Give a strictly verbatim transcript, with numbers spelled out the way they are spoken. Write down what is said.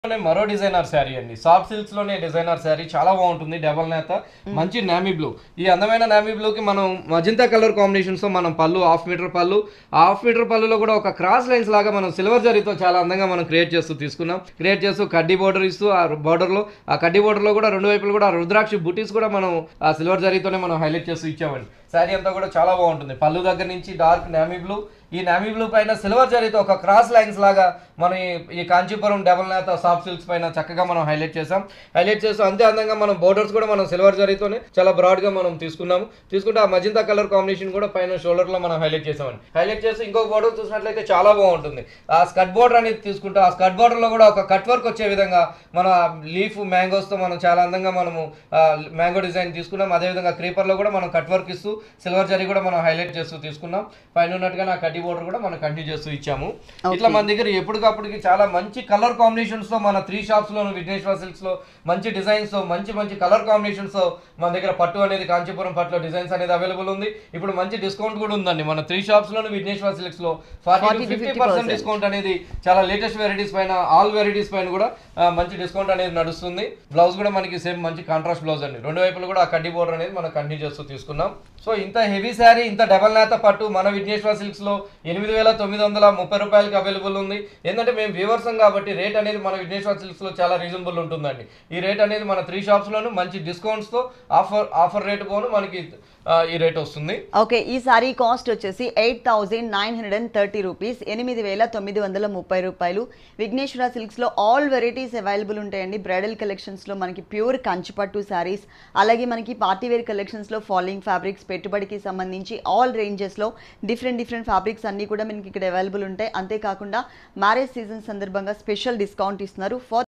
మరో డిజైనర్ శారీ అండి. Soft silks లోనే డిజైనర్ శారీ చాలా బాగుంటుంది. డబల్ నేత, మంచి నామీ బ్లూ. ఈ అందమైన నామీ బ్లూ కి మనం మజంతా కలర్ కాంబినేషన్స్ తో మనం పళ్ళు హాఫ్ మీటర్ పళ్ళు, హాఫ్ మీటర్ పళ్ళులో కూడా ఒక క్రాస్ లైన్స్ లాగా మనం సిల్వర్ జరీతో చాలా అందంగా మనం క్రియేట్ చేస్తూ తీసుకున్నాం. క్రియేట్ చేస్తూ కడ్డీ బోర్డర్ ఇస్తూ ఆ బోర్డర్ లో ఆ కడ్డీ బోర్డర్ లో కూడా రెండు వైపులు కూడా రుద్రాక్షి బుటీస్ కూడా మనం ఆ సిల్వర్ జరీతోనే మనం హైలైట్ చేస్తూ ఇచ్చామండి. శారీ అంతా కూడా చాలా బాగుంటుంది. పళ్ళు దగ్గర నుంచి డార్క్ నామీ బ్లూ, ఈ నామీ బ్లూ పైన సిల్వర్ జరీతో ఒక క్రాస్ లైన్స్ లాగా మనం ఈ కాంచీపురం డబల్ నేత సాఫ్ట్ సిల్క్స్ పైన చక్కగా మనం హైలైట్ చేసాం. హైలైట్ చేస్తూ అంతే అందంగా మనం బోర్డర్స్ కూడా మనం సిల్వర్ జరీతోనే చాలా బ్రాడ్ గా మనం తీసుకున్నాము. తీసుకుంటే ఆ మజంతా కలర్ కాంబినేషన్ కూడా పైన షోల్డర్ లో మనం హైలైట్ చేసామండి. హైలైట్ చేసి ఇంకొక బోర్డర్ చూసినట్లయితే చాలా బాగుంటుంది. ఆ స్కర్ట్ బోర్డర్ అనేది తీసుకుంటే ఆ స్కర్ట్ బోర్డర్ లో కూడా ఒక కట్ వర్క్ వచ్చే విధంగా మన లీఫ్ మ్యాంగోస్ తో మనం చాలా అందంగా మనము మ్యాంగో డిజైన్ తీసుకున్నాం. అదేవిధంగా క్రీపర్ లో కూడా మనం కట్ వర్క్ ఇస్తూ సిల్వర్ జరీ కూడా మనం హైలైట్ చేస్తూ తీసుకున్నాం. పైన ఉన్నట్టుగా నా కడ్డీ బోర్డర్ కూడా మనం కంటిన్యూ చేస్తూ ఇచ్చాము. ఇట్లా మన దగ్గర ఎప్పటికప్పటికి చాలా మంచి కలర్ కాంబినేషన్స్ తో మన త్రీ షాప్స్ లోను విఘ్నేశ్వర సిల్క్స్ లో మంచి డిజైన్స్ తో మంచి మంచి కలర్ కాంబినేషన్స్ తో మన దగ్గర పట్టు అనేది కాంచీపురం పట్టులో డిజైన్స్ అనేది అవైలబుల్ ఉంది. ఇప్పుడు మంచి డిస్కౌంట్ కూడా ఉందండి. మన త్రీ షాప్స్ లోను విఘ్నేశ్వర సిల్క్స్ లో ఫార్టీ ఫిఫ్టీ పర్సెంట్ డిస్కౌంట్ అనేది చాలా లేటెస్ట్ వెరైటీస్ పైన ఆల్ వెరైటీస్ పైన కూడా మంచి డిస్కౌంట్ అనేది నడుస్తుంది. బ్లౌజ్ కూడా మనకి సేమ్ మంచి కాంట్రాస్ట్ బ్లౌజ్ అండి. రెండు వైపులు కూడా ఆ కడ్డీ బోర్డర్ అనేది మనం కంటిన్యూ చేస్తూ తీసుకున్నాం. సో ఇంత హెవీ శారీ, ఇంత డబల్ నేత పట్టు మన విఘ్నేశ్వర సిల్క్స్ లో ఎనిమిది వేల తొమ్మిది వందల ముప్పై రూపాయలకి అవైలబుల్ ఉంది. ఏంటంటే మేము వ్యూవర్సం కాబట్టి రేట్ అనేది మన విఘ్నేశ్వర సిల్క్స్ లో చాలా రీజనబుల్ ఉంటుందండి. ఈ రేట్ అనేది మన త్రీ షాప్స్ లోను మంచి డిస్కౌంట్స్ తో ఆఫర్ ఆఫర్ రేట్ పోను మనకి ఈ రేట్ వస్తుంది. ఓకే, ఈ సారీ కాస్ట్ వచ్చేసి eight thousand nine hundred and thirty rupees ఎనిమిది వేల తొమ్మిది వందల ముప్పై రూపాయలు. విఘ్నేశ్వర సిల్క్స్ లో ఆల్ వెరైటీస్ అవైలబుల్ ఉంటాయండి. బ్రైడల్ కలెక్షన్స్ లో మనకి ప్యూర్ కంచి పట్టు సారీస్, అలాగే మనకి పార్టీ వేర్ కలెక్షన్స్ లో ఫాలింగ్ ఫ్యాబ్రిక్స్, పెట్టుబడికి సంబంధించి ఆల్ రేంజెస్ లో డిఫరెంట్ డిఫరెంట్ ఫ్యాబ్రిక్స్ అన్ని కూడా మనకి ఇక్కడ అవైలబుల్ ఉంటాయి. అంతేకాకుండా మ్యారేజ్ సీజన్ సందర్భంగా స్పెషల్ డిస్కౌంట్ ఇస్తున్నారు. ఫర్